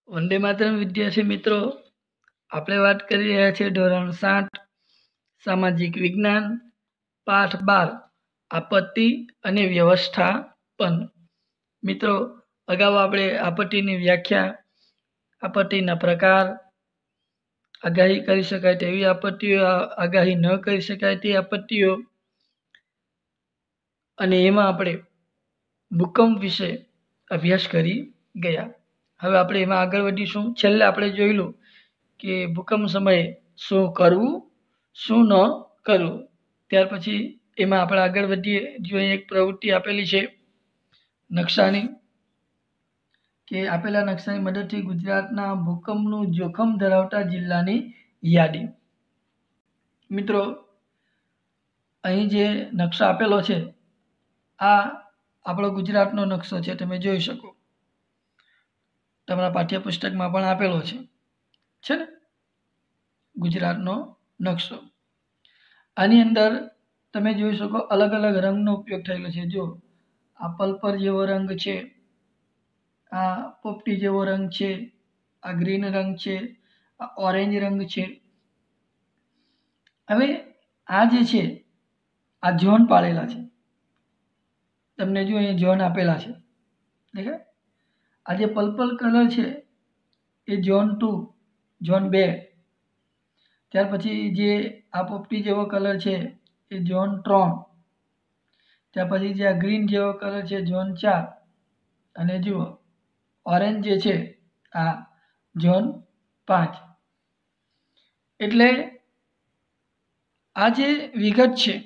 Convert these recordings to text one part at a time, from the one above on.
વંદે માતરમ વિદ્યાર્થી મિત્રો, આપણે વાત કરી રહ્યા છીએ ધોરણ 7 સામાજિક વિજ્ઞાન પાઠ 12 આપત્તિ અને વ્યવસ્થાપન। મિત્રો, અગાઉ આપણે આપત્તિની વ્યાખ્યા, આપત્તિના પ્રકાર, આગાહી કરી શકાય તેવી આપત્તિઓ, આગાહી ન કરી શકાય તે આપત્તિઓ અને એમાં આપણે ભૂકંપ વિશે અભ્યાસ કરી ગયા। હવે આપણે એમાં આગળ વધીશું। છેલ્લે આપણે જોયેલું કે ભૂકંપ સમયે શું કરવું શું ન કરવું। ત્યાર પછી એમાં આપણે આગળ વધીએ। જો એક પ્રવૃત્તિ આપેલી છે નકશાની, કે આપેલા નકશાની મદદથી ગુજરાતના ભૂકંપનું જોખમ ધરાવતા જિલ્લાની યાદી। મિત્રો, અહીં જે નકશો આપેલો છે આ આપણો ગુજરાતનો નકશો છે, તમે જોઈ શકો। તમારા પાઠ્યપુસ્તકમાં પણ આપેલો છે ને ગુજરાતનો નકશો। આની અંદર તમે જોઈ શકો અલગ અલગ રંગનો ઉપયોગ થયેલો છે। જો આ પર્પલ જેવો રંગ છે, આ પોપટી જેવો રંગ છે, આ ગ્રીન રંગ છે, આ ઓરેન્જ રંગ છે। હવે આ જે છે આ ઝોન પાડેલા છે, તમને જો અહીંયા ઝોન આપેલા છે દેખાય। આ જે પર્પલ કલર છે એ ઝોન 2, ઝોન 2। ત્યાર પછી જે આ પોપટી જેવો કલર છે એ ઝોન 3। ત્યાર પછી જે આ ગ્રીન જેવો કલર છે ઝોન 4। અને જુઓ ઓરેન્જ જે છે આ ઝોન 5। એટલે આ જે વિગત છે,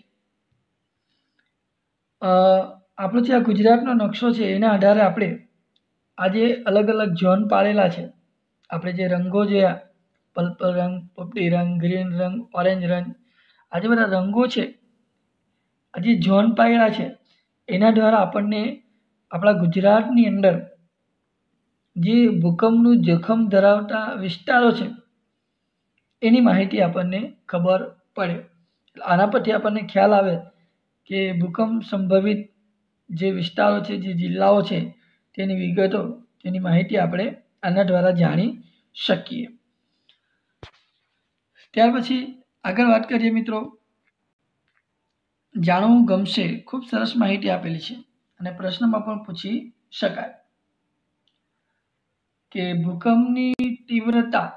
આપણો જે આ ગુજરાતનો નકશો છે એના આધારે આપણે આજે અલગ અલગ ઝોન પાડેલા છે। આપણે જે રંગો જોયા, પર્પલ રંગ, પોપટી રંગ, ગ્રીન રંગ, ઓરેન્જ રંગ, આ જે બધા રંગો છે, આ જે ઝોન પાડેલા છે એના દ્વારા આપણને આપણા ગુજરાતની અંદર જે ભૂકંપનું જોખમ ધરાવતા વિસ્તારો છે એની માહિતી આપણને ખબર પડે। આના પરથી આપણને ખ્યાલ આવે કે ભૂકંપ સંભવિત જે વિસ્તારો છે, જે જિલ્લાઓ છે, તેની વિગતો, તેની માહિતી આપણે આના દ્વારા જાણી શકીએ। ત્યાર પછી આગળ વાત કરીએ મિત્રો, જાણવું ગમશે, ખૂબ સરસ માહિતી આપેલી છે અને પ્રશ્નમાં પણ પૂછી શકાય કે ભૂકંપની તીવ્રતા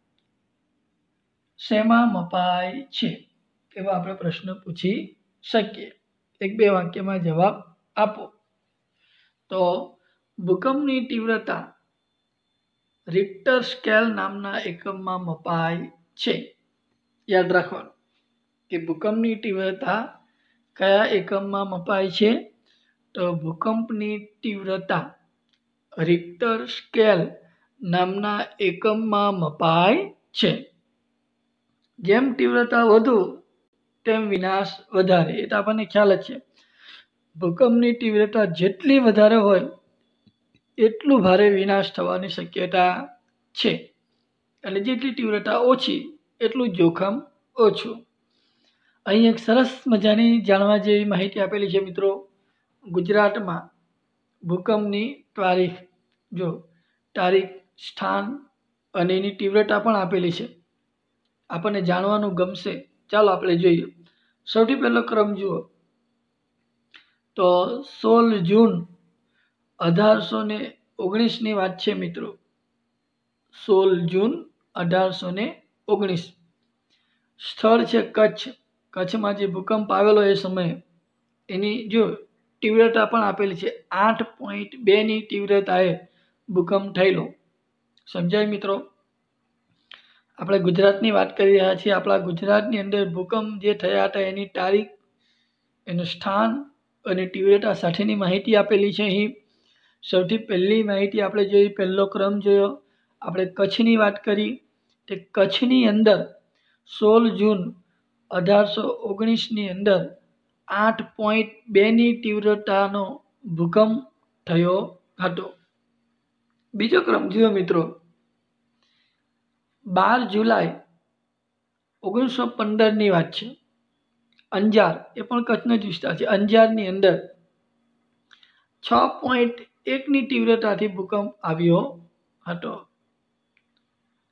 શેમાં મપાય છે, એવો આપણે પ્રશ્ન પૂછી શકીએ। 1-2 વાક્યમાં જવાબ આપો। તો ભૂકંપની તીવ્રતા રિક્ટર સ્કેલ નામના એકમમાં મપાય છે। યાદ રાખવાનું કે ભૂકંપની તીવ્રતા કયા એકમમાં મપાય છે? તો ભૂકંપની તીવ્રતા રિક્ટર સ્કેલ નામના એકમમાં મપાય છે। જેમ તીવ્રતા વધુ તેમ વિનાશ વધારે, એ તો આપણને ખ્યાલ જ છે। ભૂકંપની તીવ્રતા જેટલી વધારે હોય એટલું ભારે વિનાશ થવાની શક્યતા છે, અને જેટલી તીવ્રતા ઓછી એટલું જોખમ ઓછું। અહીં એક સરસ મજાની જાણવા જેવી માહિતી આપેલી છે મિત્રો। ગુજરાતમાં ભૂકંપની તારીખ, જો તારીખ, સ્થાન અને એની તીવ્રતા પણ આપેલી છે। આપણને જાણવાનું ગમશે, ચાલો આપણે જોઈએ। સૌથી પહેલો ક્રમ જુઓ તો 16 જૂન 1819ની વાત છે મિત્રો। 16 જૂન 1819। સ્થળ છે કચ્છ। કચ્છમાં જે ભૂકંપ આવેલો એ સમયે એની જો તીવ્રતા પણ આપેલી છે, 8.2ની તીવ્રતાએ ભૂકંપ થયેલો। સમજાય મિત્રો? આપણે ગુજરાતની વાત કરી રહ્યા છીએ। આપણા ગુજરાતની અંદર ભૂકંપ જે થયા હતા એની તારીખ, એનું સ્થાન અને તીવ્રતા સાથેની માહિતી આપેલી છે। અહીં સૌથી પહેલી માહિતી આપણે જોઈ, પહેલો ક્રમ જોયો, આપણે કચ્છની વાત કરી। તે કચ્છની અંદર 16 જૂન 1819ની અંદર 8.2ની તીવ્રતાનો ભૂકંપ થયો હતો। બીજો ક્રમ જુઓ મિત્રો, 12 જુલાઈ 1915ની વાત છે। અંજાર, એ પણ કચ્છનો જ વિસ્તાર છે, અંજારની અંદર 6.1ની તીવ્રતાથી ભૂકંપ આવ્યો હતો।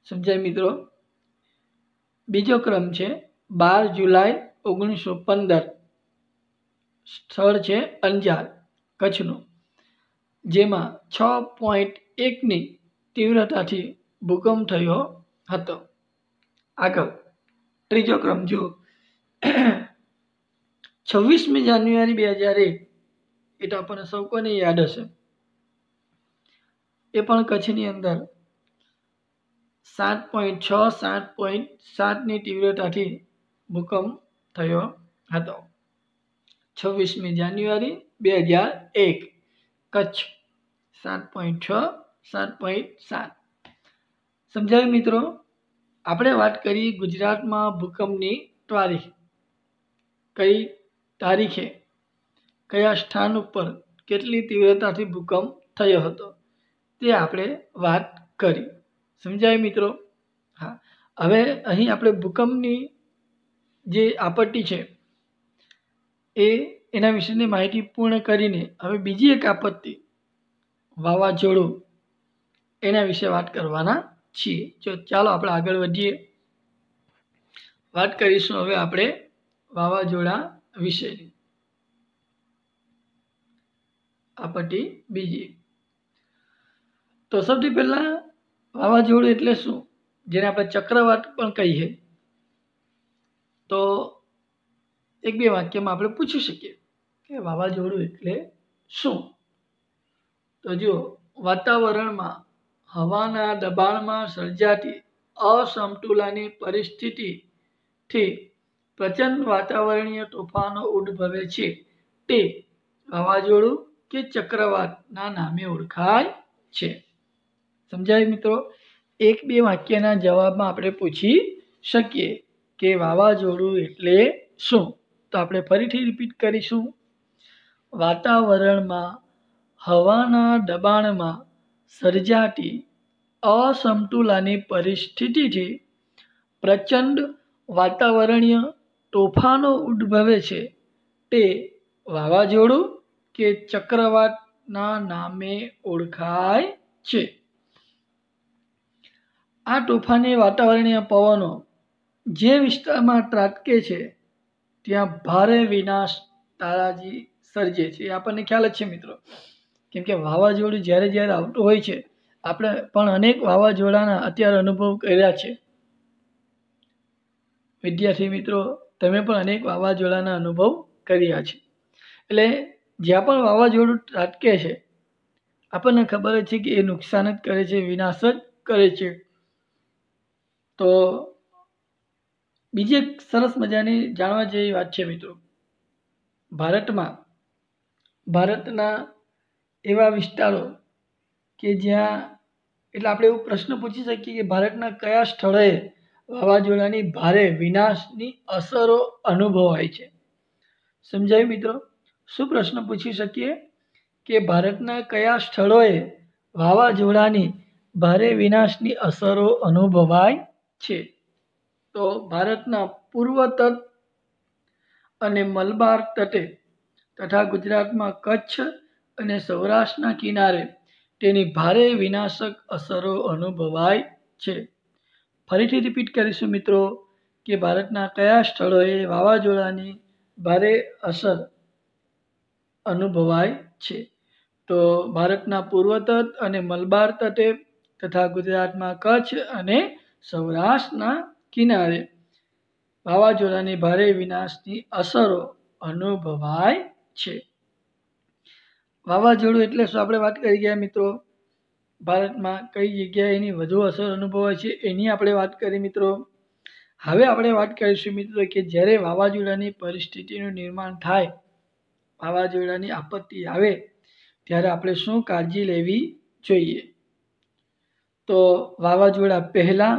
समझाय मित्रों। बीजो क्रम है 12 जुलाई 1915, स्थल है अंजार कच्छनु, जेमा 6.1 नी तीव्रता थी भूकंप थयो हतो। आगळ त्रीजो क्रम जो 26 जान्युआरी 2001, ए तो आपने सौ को याद हशे, ए पण कच्छनी अंदर 7.6 7.7 नी तीव्रता थी भूकंप थयो हतो। 26 जान्युआरी 2001 कच्छ 7.6 7.7। समझाયું मित्रों। આપણે વાત કરી ગુજરાતમાં ભૂકંપની તારીખ, કઈ તારીખે કયા સ્થાન ઉપર કેટલી તીવ્રતાથી ભૂકંપ થયો હતો તે આપણે વાત કરી। સમજાય મિત્રો? હા, હવે અહીં આપણે ભૂકંપની જે આપત્તિ છે એના વિશેની માહિતી પૂર્ણ કરીને હવે બીજી એક આપત્તિ વાવાઝોડું એના વિશે વાત કરવાના છીએ। જો ચાલો આપણે આગળ વધીએ। વાત કરીશું હવે આપણે વાવાઝોડા વિશેની આપત્તિ બીજી। તો સૌથી પહેલા વાવાઝોડું એટલે શું, જેને આપણે ચક્રવાત પણ કહીએ, તો એક બે વાક્યમાં આપણે પૂછી શકીએ કે વાવાઝોડું એટલે શું। તો જો વાતાવરણમાં હવાના દબાણમાં સર્જાતી અસમતુલાની પરિસ્થિતિથી પ્રચંડ વાતાવરણીય તોફાનો ઉદ્ભવે છે તે વાવાઝોડું કે ચક્રવાતના નામે ઓળખાય છે। સમજાય મિત્રો? એક બે વાક્યના જવાબમાં આપણે પૂછી શકીએ કે વાવાઝોડું એટલે શું। તો આપણે ફરીથી રિપીટ કરીશું। વાતાવરણમાં હવાના દબાણમાં સર્જાતી असमतुलानी परिस्थिति थी प्रचंड वातावरणीय तोफानो उद्भवे छे ते वावाझोडुं के चक्रवातना नामे ओळखाय छे। आ तोफानी वातावरणीय पवनो जे विस्तारमां ત્રાટકે છે ત્યાં ભારે વિનાશ તારાજી સર્જે છે। આપણને ખ્યાલ જ છે મિત્રો, કેમ કે વાવાઝોડું જ્યારે જ્યારે આવતું હોય છે આપણે પણ અનેક વાવાઝોડાના અત્યારે અનુભવ કર્યા છે। વિદ્યાર્થી મિત્રો, તમે પણ અનેક વાવાઝોડાના અનુભવ કર્યા છે। એટલે જ્યાં પણ વાવાઝોડું ત્રાટકે છે આપણને ખબર છે કે એ નુકસાન જ કરે છે, વિનાશ જ કરે છે। તો બીજી એક સરસ મજાની જાણવા જેવી વાત છે મિત્રો, ભારતના એવા વિસ્તારો કે જ્યાં, એટલે આપણે એવો પ્રશ્ન પૂછી શકીએ કે ભારતના કયા સ્થળોએ વાવાઝોડાની ભારે વિનાશની અસરો અનુભવાય છે। સમજાયું મિત્રો? શું પ્રશ્ન પૂછી શકીએ કે ભારતના કયા સ્થળોએ વાવાઝોડાની ભારે વિનાશની અસરો અનુભવાય છે। તો ભારતના પૂર્વ તટ અને મલબાર તટે તથા ગુજરાતમાં કચ્છ અને સૌરાષ્ટ્રના કિનારે તેની ભારે વિનાશક અસરો અનુભવાય છે। ફરીથી રિપીટ કરીશું મિત્રો કે ભારતના કયા સ્થળોએ વાવાઝોડાની ભારે અસર અનુભવાય છે। તો ભારતના પૂર્વ તટ અને મલબાર તટે તથા ગુજરાતમાં કચ્છ અને સૌરાષ્ટ્રના કિનારે વાવાઝોડાની ભારે વિનાશની અસરો અનુભવાય છે। વાવાઝોડું એટલે શું આપણે વાત કરી ગયા મિત્રો। ભારતમાં કઈ જગ્યાએ એની વધુ અસર અનુભવાય છે એની આપણે વાત કરી મિત્રો। હવે આપણે વાત કરીશું મિત્રો કે જ્યારે વાવાઝોડાની પરિસ્થિતિનું નિર્માણ થાય, વાવાઝોડાની આપત્તિ આવે ત્યારે આપણે શું કાળજી લેવી જોઈએ। તો વાવાઝોડા પહેલાં,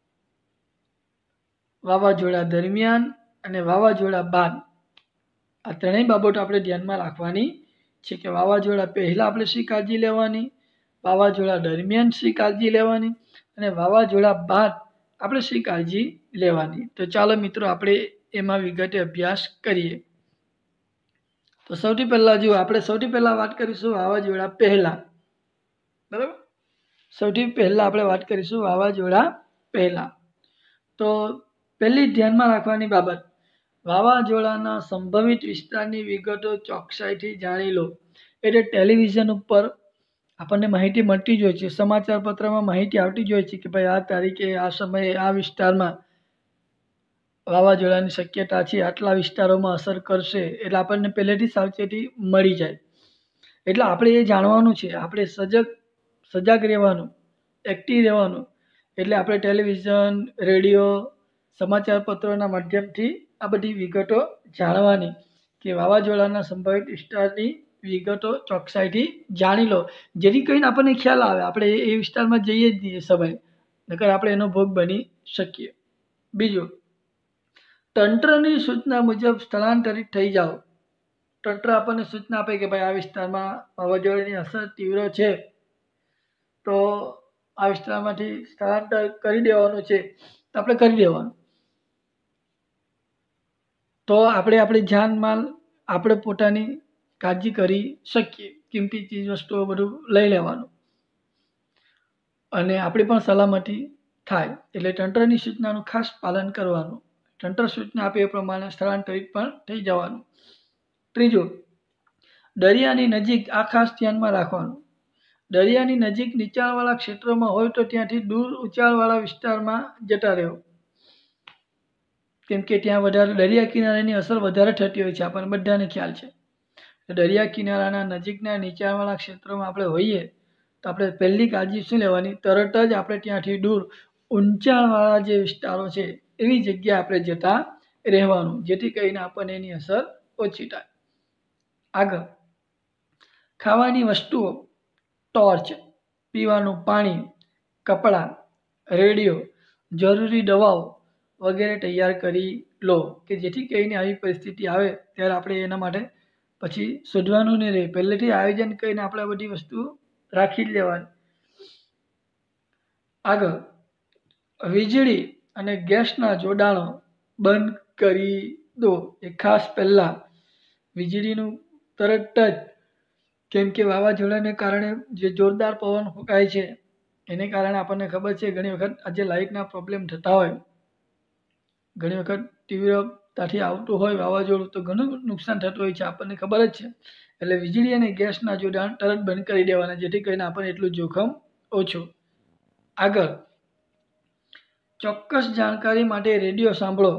વાવાઝોડા દરમિયાન અને વાવાઝોડા બાદ આ ત્રણેય બાબતો આપણે ધ્યાનમાં રાખવાની છે કે વાવાઝોડા પહેલાં આપણે શી કાળજી લેવાની, વાવાઝોડા દરમિયાન શી કાળજી લેવાની અને વાવાઝોડા બાદ આપણે શી કાળજી લેવાની। તો ચાલો મિત્રો આપણે એમાં વિગતે અભ્યાસ કરીએ। તો સૌથી પહેલાં જો આપણે સૌથી પહેલાં વાત કરીશું વાવાઝોડા પહેલાં, બરાબર। સૌથી પહેલાં આપણે વાત કરીશું વાવાઝોડા પહેલાં. તો પહેલી ધ્યાનમાં રાખવાની બાબત, વાવાઝોડાના સંભવિત વિસ્તારની વિગતો ચોકસાઈથી જાણી લો. એટલે ટેલિવિઝન ઉપર આપણને માહિતી મળતી જ હોય છે, સમાચાર પત્રમાં માહિતી આવતી જ હોય છે કે ભાઈ આ તારીખે આ સમયે આ વિસ્તારમાં વાવાઝોડાની શક્યતા છે, આટલા વિસ્તારોમાં અસર કરશે. એટલે આપણને પહેલેથી સાવચેતી મળી જાય. એટલે આપણે એ જાણવાનું છે, આપણે સજાગ રહેવાનું, એક્ટિવ રહેવાનું. એટલે આપણે ટેલિવિઝન, રેડિયો, સમાચાર પત્રોના માધ્યમથી આ બધી વિગતો જાણવાની કે વાવાઝોડાના સંભવિત વિસ્તારની વિગતો ચોકસાઈથી જાણી લો, જેથી કરીને આપણને ખ્યાલ આવે. આપણે એ વિસ્તારમાં જઈએ જ નહીં એ સમયે, નકર આપણે એનો ભોગ બની શકીએ. બીજું, તંત્રની સૂચના મુજબ સ્થળાંતરિત થઈ જાઓ. તંત્ર આપણને સૂચના આપે કે ભાઈ આ વિસ્તારમાં વાવાઝોડાની અસર તીવ્ર છે, તો આ વિસ્તારમાંથી સ્થળાંતર કરી દેવાનું છે, તો આપણે કરી દેવાનું. તો આપણે આપણી જાનમાલ આપણે પોતાની કાળજી કરી શકીએ. કિંમતી ચીજ વસ્તુઓ બધું લઈ લેવાનું અને આપણી પણ સલામતી થાય. એટલે તંત્રની સૂચનાનું ખાસ પાલન કરવાનું. તંત્ર સૂચના આપે એ પ્રમાણે સ્થળાંતરિત પણ થઈ જવાનું. ત્રીજું, દરિયાની નજીક આ ખાસ ધ્યાનમાં રાખવાનું. દરિયાની નજીક નીચાણવાળા ક્ષેત્રોમાં હોય તો ત્યાંથી દૂર ઊંચાણવાળા વિસ્તારમાં જતા રહેવો. કેમ કે ત્યાં વધારે દરિયા કિનારાની અસર વધારે થતી હોય છે, આપણને બધાને ખ્યાલ છે. દરિયા કિનારાના નજીકના નીચાણવાળા ક્ષેત્રોમાં આપણે હોઈએ તો આપણે પહેલી કાળજી શું લેવાની, તરત જ આપણે ત્યાંથી દૂર ઊંચાણવાળા જે વિસ્તારો છે એવી જગ્યાએ આપણે જતા રહેવાનું, જેથી કરીને આપણને એની અસર ઓછી થાય. આગળ, ખાવાની વસ્તુઓ, ટોર્ચ, પીવાનું પાણી, કપડાં, રેડિયો, જરૂરી દવાઓ વગેરે તૈયાર કરી લો કે જેથી કરીને આવી પરિસ્થિતિ આવે ત્યારે આપણે એના માટે પછી શોધવાનું નહીં રહે. પહેલેથી આયોજન કરીને આપણે આ બધી વસ્તુ રાખી જ લેવાની. આગળ, વીજળી અને ગેસના જોડાણો બંધ કરી દો. એ ખાસ પહેલાં વીજળીનું તરત જ, કેમ કે વાવાઝોડાને કારણે જે જોરદાર પવન ફૂંકાય છે એને કારણે આપણને ખબર છે ઘણી વખત આજે લાઇટના પ્રોબ્લેમ થતા હોય, ઘણી વખત તીવ્રતાથી આવતું હોય વાવાઝોડું તો ઘણું નુકસાન થતું હોય છે, આપણને ખબર જ છે. એટલે વીજળી અને ગેસના જોડાણ તરત બંધ કરી દેવાના, જેથી કરીને આપણને એટલું જોખમ ઓછું. આગળ, ચોક્કસ જાણકારી માટે રેડિયો સાંભળો.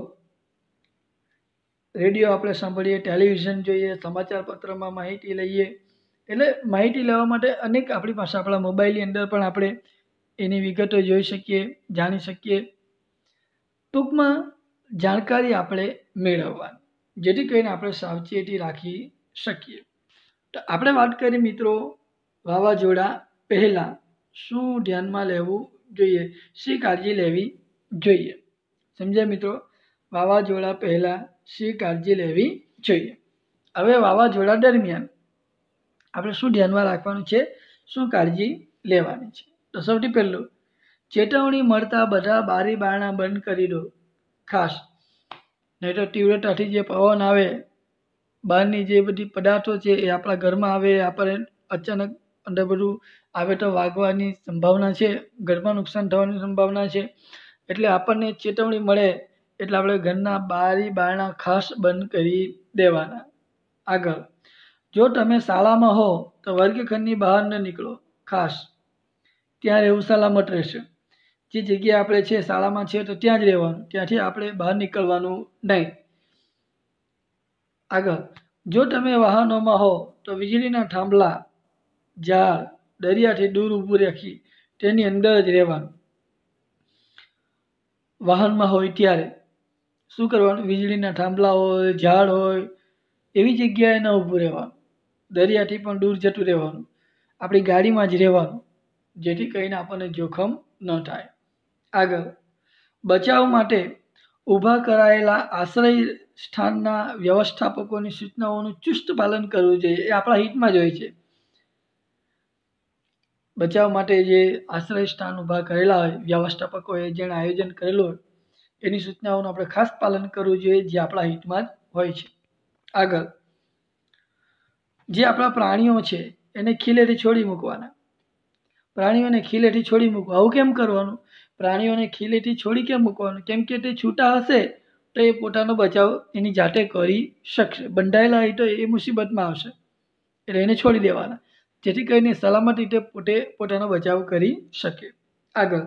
રેડિયો આપણે સાંભળીએ, ટેલિવિઝન જોઈએ, સમાચાર પત્રમાં માહિતી લઈએ. એટલે માહિતી લેવા માટે અનેક આપણી પાસે આપણા મોબાઈલની અંદર પણ આપણે એની વિગતો જોઈ શકીએ, જાણી શકીએ. ટૂંકમાં જાણકારી આપણે મેળવવાની, જેથી કરીને આપણે સાવચેતી રાખી શકીએ. તો આપણે વાત કરીએ મિત્રો વાવાઝોડા પહેલાં શું ધ્યાનમાં લેવું જોઈએ, શી કાળજી લેવી જોઈએ. સમજ્યા મિત્રો? વાવાઝોડા પહેલાં શી કાળજી લેવી જોઈએ. હવે વાવાઝોડા દરમિયાન આપણે શું ધ્યાનમાં રાખવાનું છે, શું કાળજી લેવાની છે. તો સૌથી પહેલું, ચેતવણી મળતા બધા બારી બારણા બંધ કરી દો ખાસ. નહીં તો તીવ્રતાથી જે પવન આવે, બહારની જે બધી પદાર્થો છે એ આપણા ઘરમાં આવે, આપણે અચાનક અંદર બધું આવે તો વાગવાની સંભાવના છે, ઘરમાં નુકસાન થવાની સંભાવના છે. એટલે આપણને ચેતવણી મળે એટલે આપણે ઘરના બારી બારણા ખાસ બંધ કરી દેવાના. આગળ, જો તમે શાળામાં હો તો વર્ગખંડની બહાર ન નીકળો ખાસ, ત્યાં રહેવું સલામત રહેશે. જે જગ્યાએ આપણે છે શાળામાં છે તો ત્યાં જ રહેવાનું, ત્યાંથી આપણે બહાર નીકળવાનું નહીં. આગળ, જો તમે વાહનોમાં હો તો વીજળીના થાંભલા, ઝાડ, દરિયાથી દૂર ઊભું રાખી તેની અંદર જ રહેવાનું. વાહનમાં હોય ત્યારે શું કરવાનું, વીજળીના થાંભલા હોય, ઝાડ હોય એવી જગ્યાએ ન ઊભું રહેવાનું, દરિયાથી પણ દૂર જતું રહેવાનું, આપણી ગાડીમાં જ રહેવાનું, જેથી કરીને આપણને જોખમ ન થાય. આગળ, બચાવ માટે ઊભા કરાયેલા આશ્રય સ્થાનના વ્યવસ્થાપકોની સૂચનાઓનું ચુસ્ત પાલન કરવું જોઈએ. એ આપણા હિતમાં જ હોય છે. બચાવ માટે જે આશ્રય સ્થાન ઊભા કરેલા હોય વ્યવસ્થાપકોએ, જેણે આયોજન કરેલું હોય એની સૂચનાઓનું આપણે ખાસ પાલન કરવું જોઈએ, જે આપણા હિતમાં જ હોય છે. આગળ, જે આપણા પ્રાણીઓ છે એને ખીલેથી છોડી મૂકવાના. પ્રાણીઓને ખીલેથી છોડી મૂકવા. આવું કેમ કરવાનું? પ્રાણીઓને ખીલેથી છોડી કેમ મૂકવાનું? કેમ કે તે છૂટા હશે તો એ પોતાનો બચાવ એની જાતે કરી શકશે. બંધાયેલા હોય તો એ મુસીબતમાં આવશે, એટલે એને છોડી દેવાના, જેથી કરીને સલામત રીતે પોતાનો બચાવ કરી શકે. આગળ,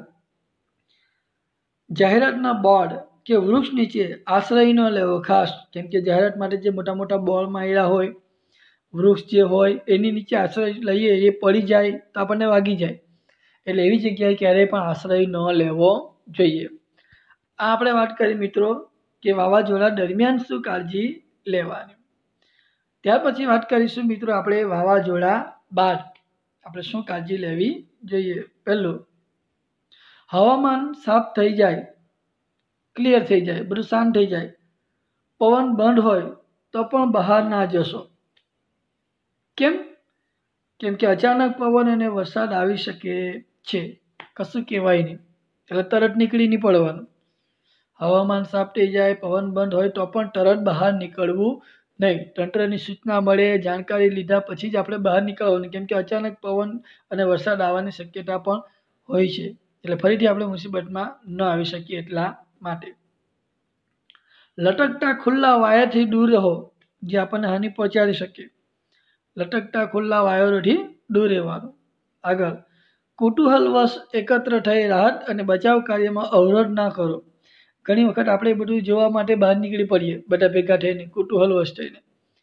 જાહેરાતના બોર્ડ કે વૃક્ષ નીચે આશ્રય ન લેવો. ખાસ કેમ કે જાહેરાત માટે જે મોટા મોટા બોર્ડ માર્યા હોય, વૃક્ષ જે હોય એની નીચે આશ્રય લઈએ, એ પડી જાય તો આપણને વાગી જાય, એટલે એવી જગ્યાએ ક્યારેય પણ આશ્રય ન લેવો જોઈએ. આ આપણે વાત કરી મિત્રો કે વાવાઝોડા દરમિયાન શું કાળજી લેવાની. ત્યાર પછી વાત કરીશું મિત્રો આપણે વાવાઝોડા બાદ આપણે શું કાળજી લેવી જોઈએ. પહેલું, હવામાન સાફ થઈ જાય, ક્લિયર થઈ જાય, બધું શાંત થઈ જાય, પવન બંધ હોય તો પણ બહાર ના જશો. કેમ? કેમ કે અચાનક પવન અને વરસાદ આવી શકે છે, કશું કહેવાય નહીં, એટલે તરત નીકળી નહીં પડવાનું. હવામાન સાફ થઈ જાય, પવન બંધ હોય તો પણ તરત બહાર નીકળવું નહીં. તંત્રની સૂચના મળે, જાણકારી લીધા પછી જ આપણે બહાર નીકળવાનું, કેમ કે અચાનક પવન અને વરસાદ આવવાની શક્યતા પણ હોય છે, એટલે ફરીથી આપણે મુસીબતમાં ન આવી શકીએ. એટલા માટે લટકતા ખુલ્લા વાયરથી દૂર રહો, જે આપણને હાનિ પહોંચાડી શકે. લટકતા ખુલ્લા વાયરોથી દૂર રહેવાનું. આગળ, કુતૂહલવશ એકત્ર થઈ રાહત અને બચાવ કાર્યમાં અવરોધ ના કરો. ઘણી વખત આપણે બધું જોવા માટે બહાર નીકળી પડીએ, બધા ભેગા થઈને, કુતૂહલવશ થઈને.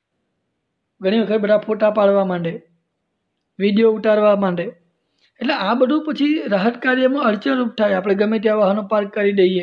ઘણી વખત બધા ફોટા પાડવા માંડે, વિડીયો ઉતારવા માંડે, એટલે આ બધું પછી રાહત કાર્યમાં અડચણરૂપ થાય. આપણે ગમે ત્યાં વાહનો પાર્ક કરી દઈએ,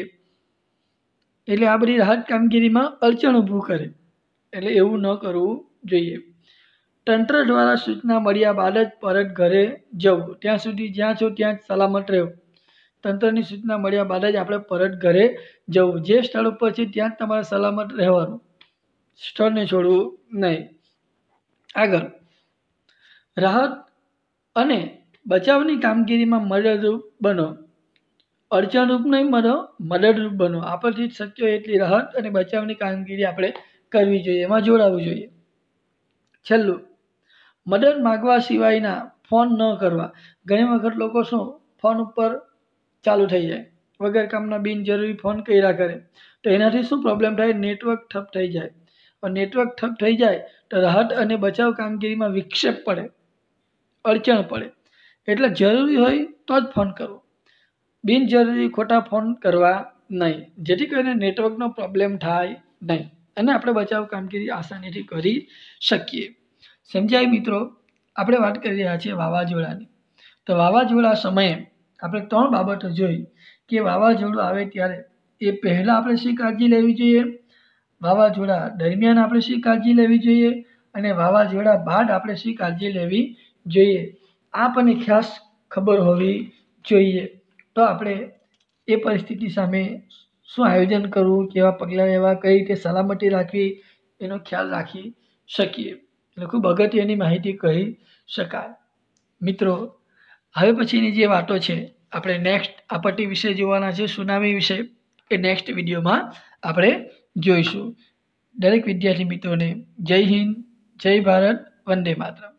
એટલે આ બધી રાહત કામગીરીમાં અડચણ ઊભું કરે, એટલે એવું ન કરવું જોઈએ. તંત્ર દ્વારા સૂચના મળ્યા બાદ જ પરત ઘરે જવું. ત્યાં સુધી જ્યાં છો ત્યાં જ સલામત રહેવું. તંત્રની સૂચના મળ્યા બાદ જ આપણે પરત ઘરે જવું. જે સ્થળ ઉપર છે ત્યાં જ તમારે સલામત રહેવાનું, સ્થળને છોડવું નહીં. આગળ, રાહત અને બચાવની કામગીરીમાં મદદરૂપ બનો. અડચણરૂપ નહીં બનો, મદદરૂપ બનો. આપણથી શક્ય એટલી રાહત અને બચાવની કામગીરી આપણે કરવી જોઈએ, એમાં જોડાવવું જોઈએ. છેલ્લું, મદદ માગવા સિવાયના ફોન ન કરવા. ઘણી વખત લોકો શું ફોન ઉપર ચાલુ થઈ જાય, વગર કામના બિનજરૂરી ફોન કર્યા કરે, તો એનાથી શું પ્રોબ્લેમ થાય? નેટવર્ક ઠપ થઈ જાય. નેટવર્ક ઠપ થઈ જાય તો રાહત અને બચાવ કામગીરીમાં વિક્ષેપ પડે, અડચણ પડે. એટલે જરૂરી હોય તો જ ફોન કરવો, બિનજરૂરી ખોટા ફોન કરવા નહીં, જેથી કરીને નેટવર્કનો પ્રોબ્લેમ થાય નહીં અને આપણે બચાવ કામગીરી આસાનીથી કરી શકીએ. સમજાય મિત્રો? આપણે વાત કરી રહ્યા છીએ વાવાઝોડાની. તો વાવાઝોડા સમયે આપણે 3 બાબતો જોઈ કે વાવાઝોડું આવે ત્યારે એ પહેલાં આપણે શી કાળજી લેવી જોઈએ, વાવાઝોડા દરમિયાન આપણે શી કાળજી લેવી જોઈએ, અને વાવાઝોડા બાદ આપણે શી કાળજી લેવી જોઈએ. આ આપણને ખાસ ખબર હોવી જોઈએ, તો આપણે એ પરિસ્થિતિ સામે શું આયોજન કરવું, કેવા પગલાં લેવા, કઈ રીતે સલામતી રાખવી, એનો ખ્યાલ રાખી શકીએ. એટલે ખૂબ અગત્યની માહિતી કહી શકાય. મિત્રો, હવે પછીની જે વાતો છે આપણે નેક્સ્ટ આપત્તિ વિશે જોવાના છે, સુનામી વિશે, એ નેક્સ્ટ વિડીયોમાં આપણે જોઈશું. દરેક વિદ્યાર્થી મિત્રોને જય હિન્દ, જય ભારત, વંદે માતરમ.